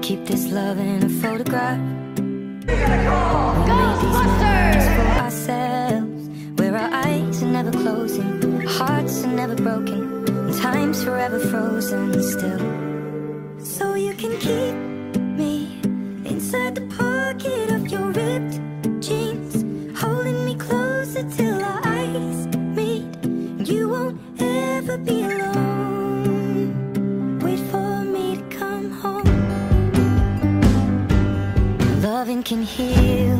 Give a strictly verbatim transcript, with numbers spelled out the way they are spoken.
keep this love in a photograph. We made these memories for ourselves, where our eyes are never closing, hearts are never broken, and time's forever frozen still. So you can keep me inside the pocket of your ripped jeans, holding me closer till our eyes meet. You won't ever be alone. Wait for me to come home. Loving can heal